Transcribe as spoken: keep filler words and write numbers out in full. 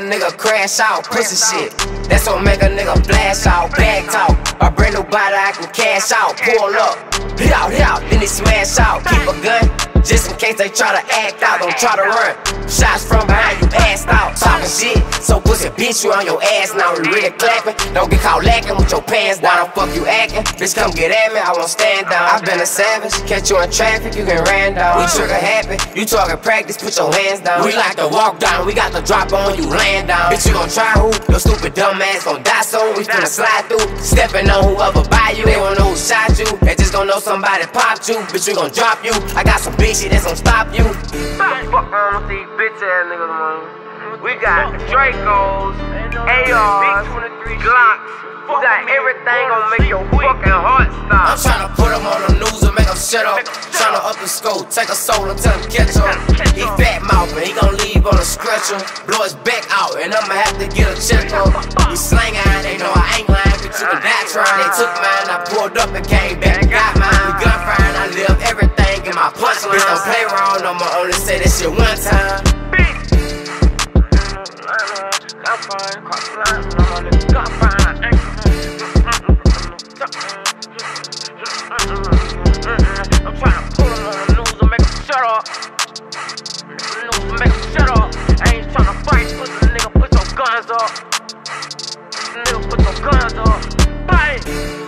nigga crash out, pussy shit. That's what make a nigga blast out, bag talk. A brand new body I can cash out, pull up, hit out, hit out, then he smash out. Keep a gun, just in case they try to act out, don't try to run. Shots from behind you, passed out, talking shit. So pussy bitch, you on your ass now, we really clapping. Don't get caught lacking with your pants down. Why the fuck you acting? Bitch, come get at me, I won't stand down. I been a savage, catch you in traffic, you can ran down. We trigger happy, you talking practice, put your hands down. We like to walk down, we got the drop on you, land down. Bitch, you gon' try who? Your stupid dumb ass gon' die soon. We finna slide through, stepping on whoever buy you. They won't know who shot you, they just gon' know somebody popped you. Bitch, we gon' drop you, I got some big shit that's gon' stop you. Fuck on with these bitch ass niggas, man. We got Dracos, A Rs, Glocks. We got everything gon' make your fucking heart stop. I'm tryna put him on the news and make him shut up. Tryna up his scope, take a soul and tell him catch up. He fat mouth and he gon' leave on a stretcher. Blow his back out and I'ma have to get a check up. We slang iron, they know I ain't lying, but you can die trying. They took mine, I pulled up and came back and got mine. We gunfire and I live everything in my punchline. Bitch, don't play wrong, I'ma only say that shit one time. Gunfire, cross the line, I'm on the gunfire. I'm tryna pull him on the news and make him shut up. News and make him shut up. I ain't tryna fight, pussy nigga, put your guns up. Nigga, put your guns up. Bang!